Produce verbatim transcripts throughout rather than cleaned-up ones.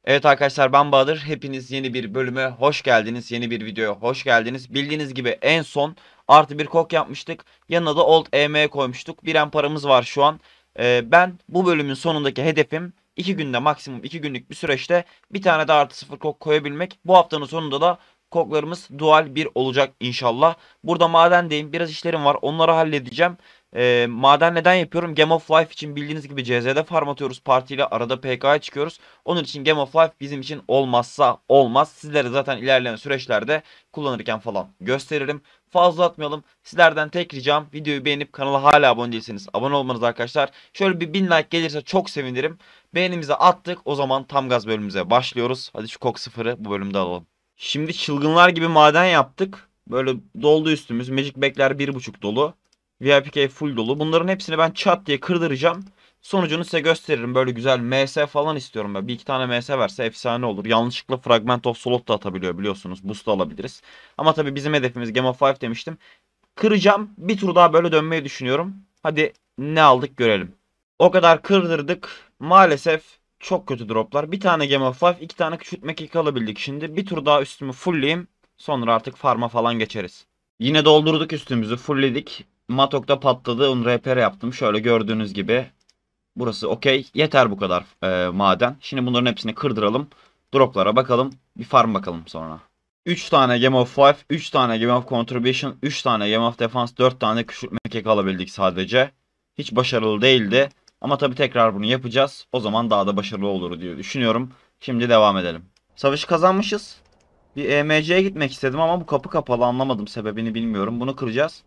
Evet arkadaşlar, ben Bahadır. Hepiniz yeni bir bölüme hoş geldiniz. Yeni bir videoya hoş geldiniz. Bildiğiniz gibi en son artı bir kok yapmıştık. Yanına da Old E M koymuştuk. Bir en paramız var şu an. Ee, ben bu bölümün sonundaki hedefim iki günde, maksimum iki günlük bir süreçte bir tane de artı sıfır kok koyabilmek. Bu haftanın sonunda da koklarımız dual bir olacak inşallah. Burada madendeyim. Biraz işlerim var. Onları halledeceğim. E, maden neden yapıyorum? Game of Life için bildiğiniz gibi C Z'de farm atıyoruz partiyle. Arada P K'ya çıkıyoruz. Onun için Game of Life bizim için olmazsa olmaz. Sizlere zaten ilerleyen süreçlerde kullanırken falan gösteririm. Fazla atmayalım. Sizlerden tek ricam videoyu beğenip kanala hala abone değilseniz abone olmanız arkadaşlar. Şöyle bir bin like gelirse çok sevinirim. Beğenimizi attık. O zaman tam gaz bölümümüze başlıyoruz. Hadi şu kok sıfırı bu bölümde alalım. Şimdi çılgınlar gibi maden yaptık. Böyle doldu üstümüz. Magic bag'ler bir buçuk dolu. V I P key full dolu. Bunların hepsini ben çat diye kırdıracağım. Sonucunu size gösteririm. Böyle güzel M S falan istiyorum ben. Bir iki tane M S verse efsane olur. Yanlışlıkla Fragment of Slot da atabiliyor biliyorsunuz. Boost da alabiliriz. Ama tabii bizim hedefimiz Game of Five demiştim. Kıracağım. Bir tur daha böyle dönmeyi düşünüyorum. Hadi ne aldık görelim. O kadar kırdırdık. Maalesef çok kötü droplar. Bir tane Game of Five, iki tane küçültme mekik alabildik şimdi. Bir tur daha üstümü fullleyeyim. Sonra artık farma falan geçeriz. Yine doldurduk üstümüzü. Fullledik. Matok'ta patladı. Onu repair yaptım. Şöyle gördüğünüz gibi. Burası okey. Yeter bu kadar e, maden. Şimdi bunların hepsini kırdıralım. Droplara bakalım. Bir farm bakalım sonra. üç tane Game of Five, üç tane Game of Contribution, üç tane Game of Defense, dört tane küçültme kek alabildik sadece. Hiç başarılı değildi. Ama tabii tekrar bunu yapacağız. O zaman daha da başarılı olur diye düşünüyorum. Şimdi devam edelim. Savaşı kazanmışız. Bir E M C'ye gitmek istedim ama bu kapı kapalı, anlamadım sebebini bilmiyorum. Bunu kıracağız.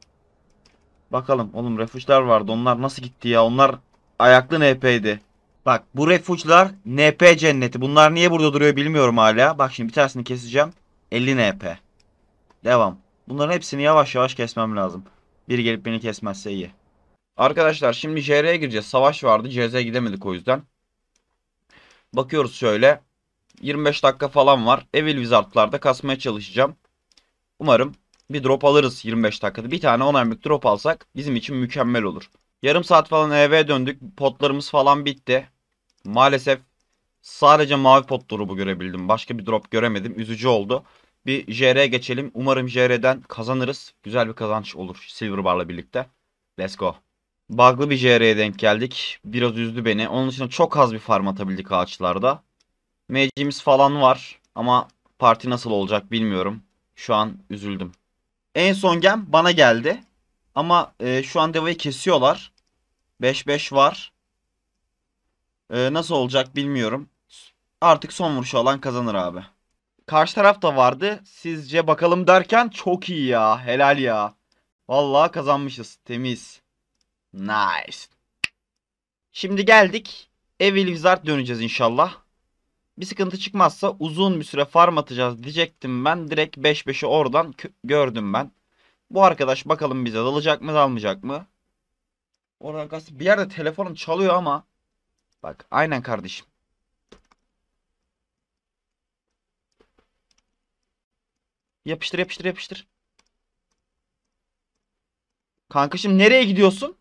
Bakalım oğlum, refuge'lar vardı. Onlar nasıl gitti ya? Onlar ayaklı N P'ydi. Bak bu refuge'lar N P cenneti. Bunlar niye burada duruyor bilmiyorum hala. Bak şimdi bir tanesini keseceğim. elli N P. Devam. Bunların hepsini yavaş yavaş kesmem lazım. Biri gelip beni kesmezse iyi. Arkadaşlar şimdi J R'ye gireceğiz. Savaş vardı. C Z'ye gidemedik o yüzden. Bakıyoruz şöyle. yirmi beş dakika falan var. Evil Wizard'larda kasmaya çalışacağım. Umarım bir drop alırız yirmi beş dakikada. Bir tane on emlik drop alsak bizim için mükemmel olur. Yarım saat falan eve döndük. Potlarımız falan bitti. Maalesef sadece mavi pot drop'u görebildim. Başka bir drop göremedim. Üzücü oldu. Bir J R'ye geçelim. Umarım J R'den kazanırız. Güzel bir kazanç olur Silver Bar'la birlikte. Let's go. Bug'lı bir J R'ye denk geldik. Biraz üzdü beni. Onun dışında çok az bir farm atabildik ağaçlarda. Magic'imiz falan var. Ama parti nasıl olacak bilmiyorum. Şu an üzüldüm. En son gem bana geldi. Ama e, şu an devayı kesiyorlar. beş beş var. E, nasıl olacak bilmiyorum. Artık son vuruşu alan kazanır abi. Karşı taraf da vardı. Sizce bakalım derken çok iyi ya. Helal ya. Vallahi kazanmışız. Temiz. Nice. Şimdi geldik. Evil Wizard döneceğiz inşallah. Bir sıkıntı çıkmazsa uzun bir süre farm atacağız diyecektim ben. Direkt beş beşi oradan gördüm ben. Bu arkadaş bakalım bize dalacak mı dalmayacak mı? Oradan bir yerde telefonum çalıyor ama. Bak aynen kardeşim. Yapıştır yapıştır yapıştır. Kankacığım nereye gidiyorsun?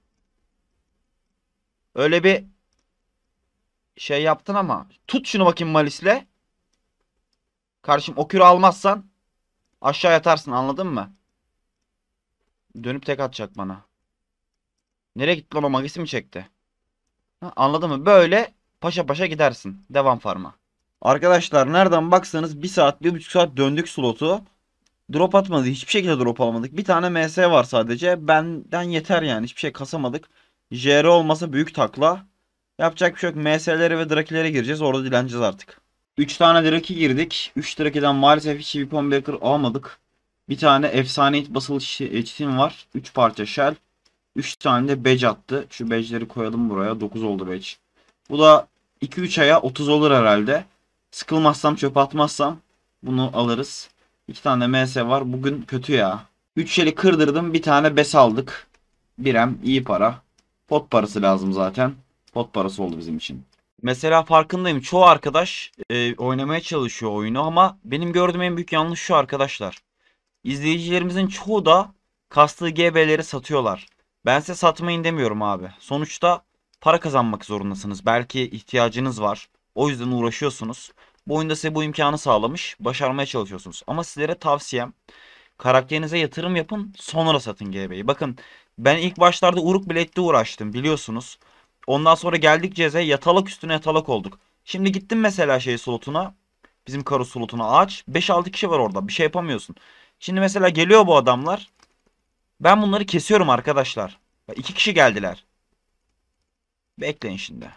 Öyle bir şey yaptın ama. Tut şunu bakayım Malis'le. Kardeşim o kürü almazsan aşağı yatarsın, anladın mı? Dönüp tek atacak bana. Nereye gitti lan, o magisi mi çekti? Ha, anladın mı? Böyle paşa paşa gidersin. Devam farma. Arkadaşlar nereden baksanız bir saat bir buçuk saat döndük slotu. Drop atmadı. Hiçbir şekilde drop alamadık. Bir tane M S var sadece. Benden yeter yani. Hiçbir şey kasamadık. J R olmasa büyük takla. Yapacak bir şey yok. M S'lere ve Draki'lere gireceğiz. Orada dileneceğiz artık. üç tane Draki girdik. üç Draki'den maalesef hiç Weapon Breaker almadık. Bir tane efsane hit basılı çitin var. üç parça shell. üç tane de badge attı. Şu badge'leri koyalım buraya. dokuz oldu badge. Bu da iki üç aya otuz olur herhalde. Sıkılmazsam, çöp atmazsam bunu alırız. iki tane M S var. Bugün kötü ya. üç şeli kırdırdım. Bir tane bes aldık. Birem iyi para. Pot parası lazım zaten. Pot parası oldu bizim için. Mesela farkındayım. Çoğu arkadaş e, oynamaya çalışıyor oyunu ama benim gördüğüm en büyük yanlış şu arkadaşlar. İzleyicilerimizin çoğu da kastığı G B'leri satıyorlar. Ben size satmayın demiyorum abi. Sonuçta para kazanmak zorundasınız. Belki ihtiyacınız var. O yüzden uğraşıyorsunuz. Bu oyunda size bu imkanı sağlamış. Başarmaya çalışıyorsunuz. Ama sizlere tavsiyem, karakterinize yatırım yapın, sonra satın G B'yi. Bakın, ben ilk başlarda Uruk Blade'de uğraştım biliyorsunuz. Ondan sonra geldik Cez'e, yatalak üstüne yatalak olduk. Şimdi gittim mesela şey slotuna. Bizim karo slotuna aç. beş altı kişi var orada. Bir şey yapamıyorsun. Şimdi mesela geliyor bu adamlar. Ben bunları kesiyorum arkadaşlar. Bak, iki kişi geldiler. Bekleyin şimdi.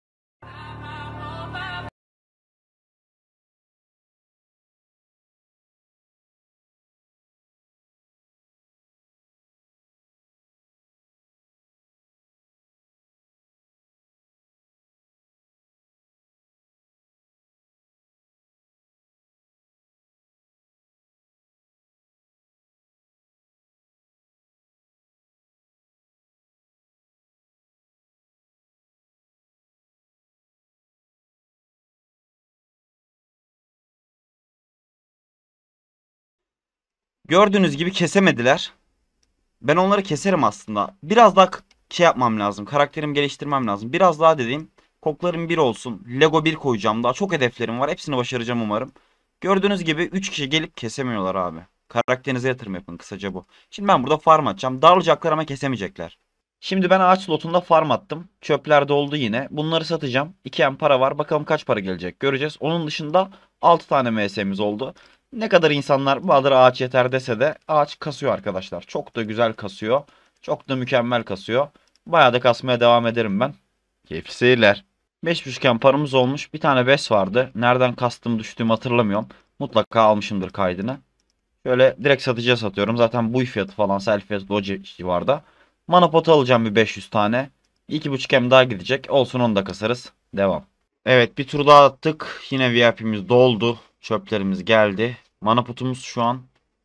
Gördüğünüz gibi kesemediler. Ben onları keserim aslında. Biraz daha k- şey yapmam lazım. Karakterimi geliştirmem lazım. Biraz daha dediğim, koklarım bir olsun. Lego bir koyacağım. Daha çok hedeflerim var. Hepsini başaracağım umarım. Gördüğünüz gibi üç kişi gelip kesemiyorlar abi. Karakterinize yatırım yapın, kısaca bu. Şimdi ben burada farm atacağım. Darlayacaklar ama kesemeyecekler. Şimdi ben ağaç slotunda farm attım. Çöpler doldu yine. Bunları satacağım. iki em para var. Bakalım kaç para gelecek göreceğiz. Onun dışında altı tane M S'miz oldu. Ne kadar insanlar Bahadır ağaç yeter dese de ağaç kasıyor arkadaşlar. Çok da güzel kasıyor. Çok da mükemmel kasıyor. Bayağı da kasmaya devam ederim ben. Keyifli seyirler. beş buçuk em paramız olmuş. Bir tane bes vardı. Nereden kastım düştüğümü hatırlamıyorum. Mutlaka almışımdır kaydını. Şöyle direkt satıcıya satıyorum. Zaten bu fiyatı falan, sel fiyatı da o civarda. Mana potu alacağım bir beş yüz tane. iki buçuk em daha gidecek. Olsun, onu da kasarız. Devam. Evet, bir tur daha attık. Yine V I P'miz doldu. Çöplerimiz geldi. Mana potumuz şu an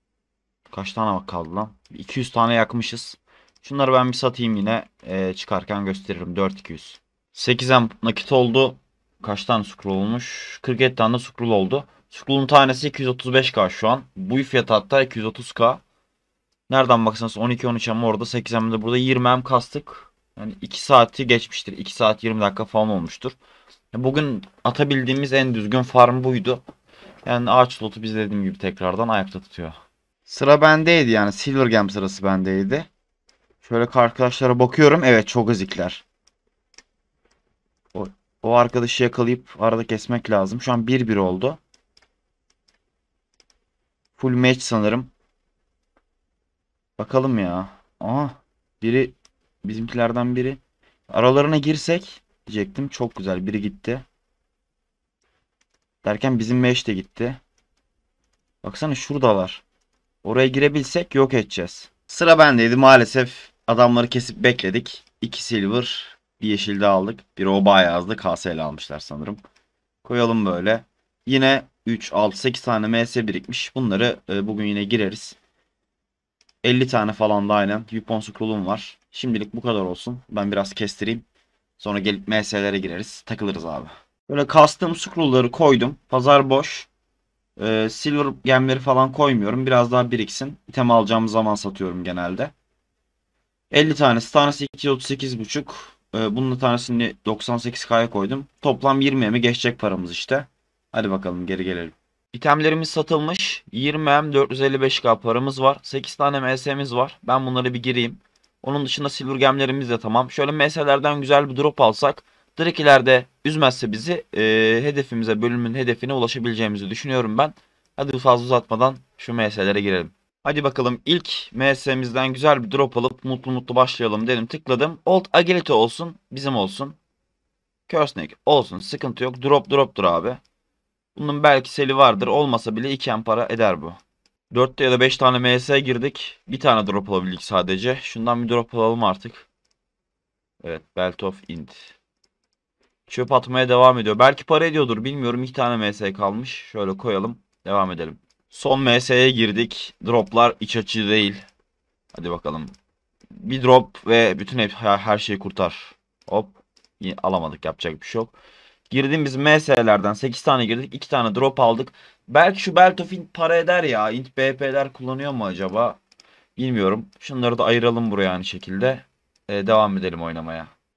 kaç tane bak kaldı lan? iki yüz tane yakmışız. Şunları ben bir satayım yine. Ee, çıkarken gösteririm. dört iki yüz. sekiz em nakit oldu. Kaç tane scroll olmuş? kırk yedi tane de scroll oldu. Scroll'un tanesi iki yüz otuz beş K şu an. Bu fiyat hatta iki yüz otuz K. Nereden baksanız on iki on üç em orada, sekiz em de burada, yirmi em kastık. Yani iki saati geçmiştir. iki saat yirmi dakika falan olmuştur. Bugün atabildiğimiz en düzgün farm buydu. Yani ağaç slotu biz dediğim gibi tekrardan ayakta tutuyor. Sıra bendeydi, yani Silver Gem sırası bendeydi. Şöyle arkadaşlara bakıyorum. Evet, çok ezikler. O, o arkadaşı yakalayıp arada kesmek lazım. Şu an bir bir oldu. Full match sanırım. Bakalım ya. Aha, biri bizimkilerden biri. Aralarına girsek diyecektim. Çok güzel. Biri gitti. Derken bizim match de gitti. Baksana şuradalar. Oraya girebilsek yok edeceğiz. Sıra bendeydi maalesef. Adamları kesip bekledik. iki silver, bir yeşil de aldık. Bir oba yazdı. K S L almışlar sanırım. Koyalım böyle. Yine üç, altı, sekiz tane M S birikmiş. Bunları e, bugün yine gireriz. elli tane falan da aynen. Yupon scroll'um var. Şimdilik bu kadar olsun. Ben biraz kestireyim. Sonra gelip M S'lere gireriz. Takılırız abi. Böyle custom scroll'ları koydum. Pazar boş. Ee, silver gemleri falan koymuyorum. Biraz daha biriksin. İtem alacağım zaman satıyorum genelde. elli tanesi. Tanesi iki yüz otuz sekiz buçuk. Ee, bunun tanesini doksan sekiz K'ya koydum. Toplam yirmiye mi geçecek paramız işte. Hadi bakalım, geri gelelim. İtemlerimiz satılmış. yirmi em dört yüz elli beş K paramız var. sekiz tane M S'miz var. Ben bunları bir gireyim. Onun dışında silver gemlerimiz de tamam. Şöyle M S'lerden güzel bir drop alsak, direkt ileride üzmezse bizi e, hedefimize, bölümün hedefine ulaşabileceğimizi düşünüyorum ben. Hadi fazla uzatmadan şu M S'lere girelim. Hadi bakalım, ilk M S'mizden güzel bir drop alıp mutlu mutlu başlayalım dedim. Tıkladım. Old Agility olsun. Bizim olsun. Cursenake olsun. Sıkıntı yok. Drop droptur abi. Bunun belki seli vardır. Olmasa bile iki em para eder bu. dörtte ya da beş tane M S girdik. Bir tane drop alabildik sadece. Şundan bir drop alalım artık. Evet. Belt of Int. Çöp atmaya devam ediyor. Belki para ediyordur. Bilmiyorum. İki tane M S kalmış. Şöyle koyalım. Devam edelim. Son M S'ye girdik. Droplar iç açıcı değil. Hadi bakalım. Bir drop ve bütün hep, her, her şeyi kurtar. Hop. Yine alamadık. Yapacak bir şey yok. Girdiğimiz M S'lerden sekiz tane girdik. iki tane drop aldık. Belki şu Belt of Int para eder ya. Int B P'ler kullanıyor mu acaba? Bilmiyorum. Şunları da ayıralım buraya aynı şekilde. Ee, devam edelim oynamaya.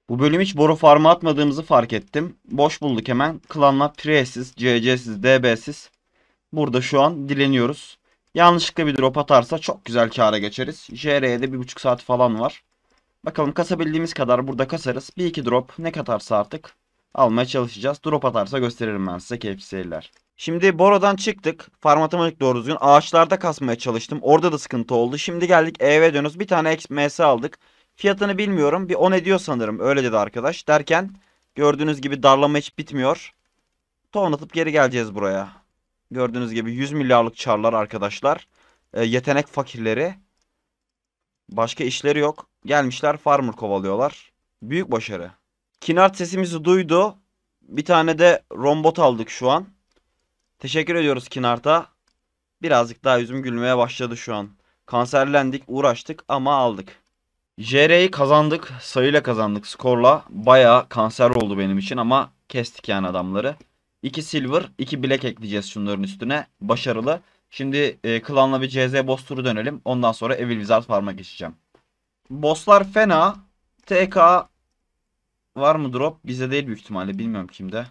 Bu bölüm hiç boru farmı atmadığımızı fark ettim. Boş bulduk hemen. Klanla Pre'siz, C C'siz, D B'siz. Burada şu an dileniyoruz. Yanlışlıkla bir drop atarsa çok güzel kâra geçeriz. J R'ye de bir buçuk saat falan var. Bakalım kasabildiğimiz kadar burada kasarız. Bir iki drop ne katarsa artık almaya çalışacağız. Drop atarsa gösteririm ben size, keyifli seyirler. Şimdi Boro'dan çıktık. Farm atamadık doğru düzgün. Ağaçlarda kasmaya çalıştım. Orada da sıkıntı oldu. Şimdi geldik eve dönüyoruz. Bir tane X M S aldık. Fiyatını bilmiyorum. Bir on ediyor sanırım. Öyle dedi arkadaş. Derken gördüğünüz gibi darlama hiç bitmiyor. Ton atıp geri geleceğiz buraya. Gördüğünüz gibi yüz milyarlık çarlar arkadaşlar. E, yetenek fakirleri. Başka işleri yok. Gelmişler farmer kovalıyorlar. Büyük başarı. Kinart sesimizi duydu. Bir tane de rombot aldık şu an. Teşekkür ediyoruz Kinart'a. Birazcık daha yüzüm gülmeye başladı şu an. Kanserlendik, uğraştık ama aldık. J R'yi kazandık. Sayıyla kazandık, skorla. Bayağı kanser oldu benim için ama kestik yani adamları. iki silver, iki black ekleyeceğiz şunların üstüne. Başarılı. Şimdi e, klanla bir C Z boss turu dönelim. Ondan sonra Evil Wizard Farm'a geçeceğim. Bosslar fena. T K var mı drop? Bizde değil büyük ihtimalle. Bilmiyorum kimde.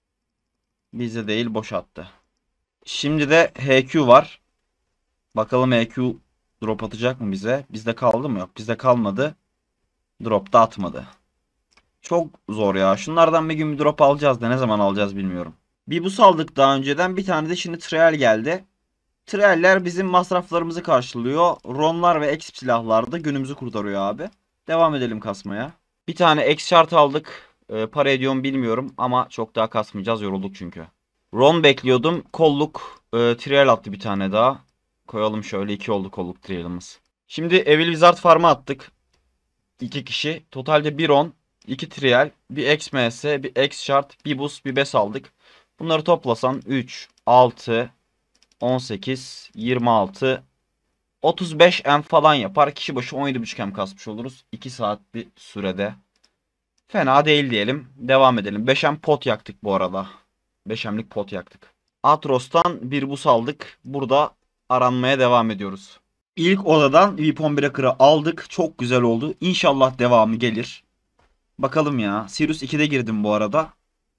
Bizde değil, boş attı. Şimdi de H Q var. Bakalım H Q drop atacak mı bize? Bizde kaldı mı? Yok, bizde kalmadı. Drop da atmadı. Çok zor ya. Şunlardan bir gün bir drop alacağız da ne zaman alacağız bilmiyorum. Bir bus aldık daha önceden. Bir tane de şimdi trial geldi. Trialler bizim masraflarımızı karşılıyor. Ronlar ve exp silahlar da günümüzü kurtarıyor abi. Devam edelim kasmaya. Bir tane X şart aldık. Ee, para ediyor mu bilmiyorum ama çok daha kasmayacağız, yorulduk çünkü. Ron bekliyordum. Kolluk e, trial attı bir tane daha. Koyalım şöyle, iki oldu kolluk trialımız. Şimdi Evil Wizard Farm'a attık. iki kişi. Totalde bir on, iki trial, bir X M S, bir X şart, bir boost, bir bes aldık. Bunları toplasan üç, altı, on sekiz, yirmi altı, otuz beş M falan yapar. Kişi başı on yedi buçuk M kasmış oluruz. iki saat bir sürede. Fena değil diyelim. Devam edelim. beş M pot yaktık bu arada. beş M'lik pot yaktık. Atros'tan bir bus aldık. Burada aranmaya devam ediyoruz. İlk odadan Weapon Breaker'ı aldık. Çok güzel oldu. İnşallah devamı gelir. Bakalım ya. Sirius ikide girdim bu arada.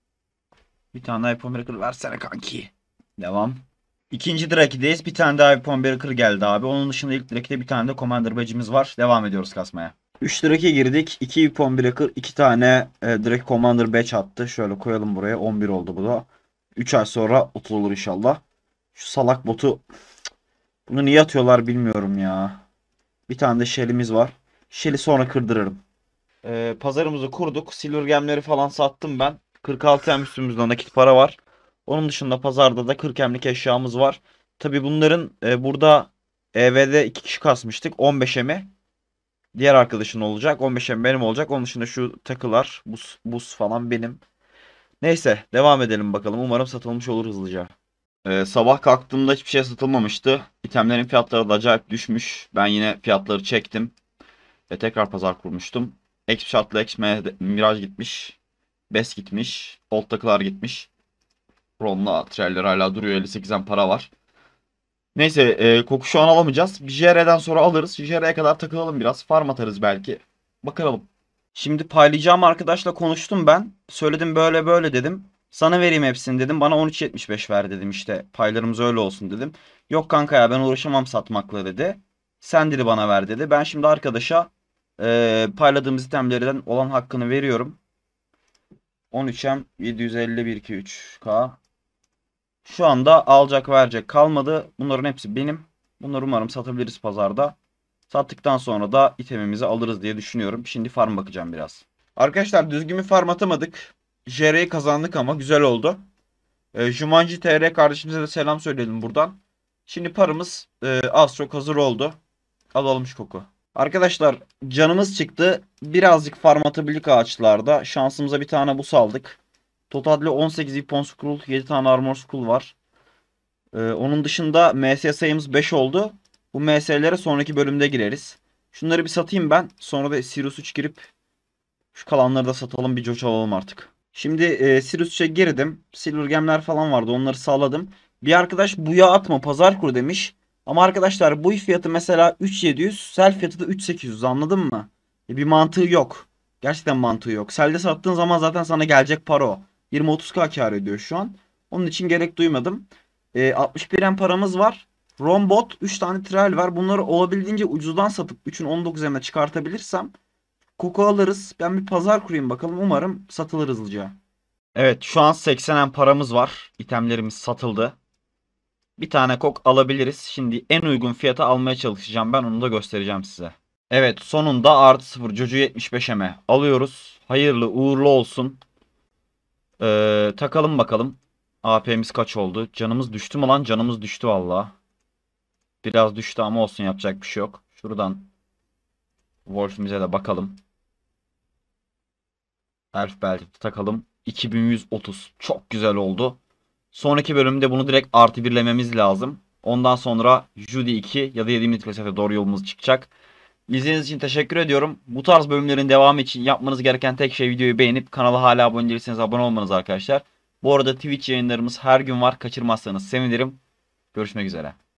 Bir tane daha Weapon Breaker versene kanki. Devam. İkinci Draki'deyiz. Bir tane daha Weapon Breaker geldi abi. Onun dışında ilk Draki'de bir tane de Commander Badge'imiz var. Devam ediyoruz kasmaya. üç Draki'ye girdik. iki Weapon Breaker, iki tane e, Draki Commander Badge attı. Şöyle koyalım buraya. on bir oldu bu da. üç ay sonra otuz olur inşallah. Şu salak botu, bunu niye atıyorlar bilmiyorum ya. Bir tane de Shell'imiz var. Shell'i sonra kırdırırım. Ee, pazarımızı kurduk. Silver gemleri falan sattım ben. kırk altı em üstümüzde nakit para var. Onun dışında pazarda da kırk emlik eşyamız var. Tabi bunların e, burada E V'de iki kişi kasmıştık. on beş emi diğer arkadaşın olacak. on beş em benim olacak. Onun dışında şu takılar, buz, buz falan benim. Neyse devam edelim bakalım. Umarım satılmış olur hızlıca. Ee, sabah kalktığımda hiçbir şey satılmamıştı. İtemlerin fiyatları da acayip düşmüş. Ben yine fiyatları çektim. Ve tekrar pazar kurmuştum. Exp şartlı Exp Mirage gitmiş. Bes gitmiş. Old takılar gitmiş. Rom'la trailer hala duruyor. elli sekiz em para var. Neyse e, koku şu an alamayacağız. J R'den sonra alırız. J R'ye kadar takılalım biraz. Farm atarız belki. Bakalım. Şimdi paylayacağım arkadaşla konuştum ben. Söyledim böyle böyle dedim. Sana vereyim hepsini dedim. Bana on üç yetmiş beş ver dedim işte. Paylarımız öyle olsun dedim. Yok kanka ya ben uğraşamam satmakla dedi. Sen dedi bana ver dedi. Ben şimdi arkadaşa e, payladığımız itemlerden olan hakkını veriyorum. on üç em yedi yüz elli bir iki üç K. Şu anda alacak verecek kalmadı. Bunların hepsi benim. Bunları umarım satabiliriz pazarda. Sattıktan sonra da itemimizi alırız diye düşünüyorum. Şimdi farm bakacağım biraz. Arkadaşlar düzgün bir farm atamadık. J R'yi kazandık ama güzel oldu. E, Jumanji T R kardeşimize de selam söyleyelim buradan. Şimdi paramız e, az çok hazır oldu. Alalım şu koku. Arkadaşlar canımız çıktı. Birazcık farm atabildik ağaçlarda. Şansımıza bir tane bus aldık. Totalde on sekiz Weapon Scroll, yedi tane Armor Scroll var. Ee, onun dışında M S sayımız beş oldu. Bu M S'lere sonraki bölümde gireriz. Şunları bir satayım ben. Sonra da Sirius üç girip şu kalanları da satalım, bir coç alalım artık. Şimdi e, Sirius üçe girdim. Silver gemler falan vardı, onları sağladım. Bir arkadaş buya atma pazar kur demiş. Ama arkadaşlar bu fiyatı mesela üç bin yedi yüz, sell fiyatı da üç bin sekiz yüz, anladın mı? E, bir mantığı yok. Gerçekten mantığı yok. Selde sattığın zaman zaten sana gelecek para o. yirmi otuz K kar ediyor şu an. Onun için gerek duymadım. E, altmış bir M paramız var. Rombot üç tane trial var. Bunları olabildiğince ucuzdan satıp üçün on dokuz M'e çıkartabilirsem Coco alırız. Ben bir pazar kurayım bakalım. Umarım satılır hızlıca. Evet, şu an seksen M paramız var. İtemlerimiz satıldı. Bir tane kok alabiliriz. Şimdi en uygun fiyata almaya çalışacağım. Ben onu da göstereceğim size. Evet, sonunda artı sıfır Jojo yetmiş beş M'e alıyoruz. Hayırlı uğurlu olsun. Ee, takalım bakalım. A P'miz kaç oldu? Canımız düştü mü lan? Canımız düştü valla. Biraz düştü ama olsun, yapacak bir şey yok. Şuradan Wolf'imize de bakalım. Elf belti takalım. iki bin yüz otuz. Çok güzel oldu. Sonraki bölümde bunu direkt artı birlememiz lazım. Ondan sonra Judy iki ya da yediğimiz klasete doğru yolumuz çıkacak. İzlediğiniz için teşekkür ediyorum. Bu tarz bölümlerin devamı için yapmanız gereken tek şey videoyu beğenip kanala hala abone değilseniz abone olmanız arkadaşlar. Bu arada Twitch yayınlarımız her gün var. Kaçırmazsanız sevinirim. Görüşmek üzere.